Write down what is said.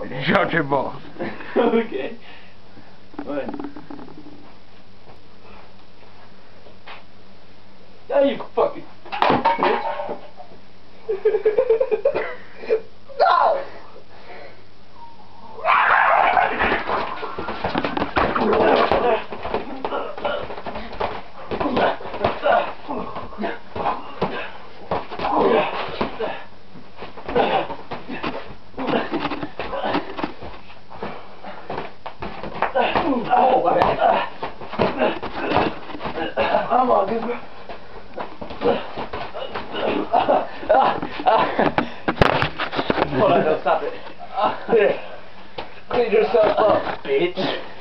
Shut your balls. Okay. What? Yeah, you fucking bitch. No! Oh, my bad. I'm all good, bro. Hold on, don't stop it. Here. Clean yourself up, bitch.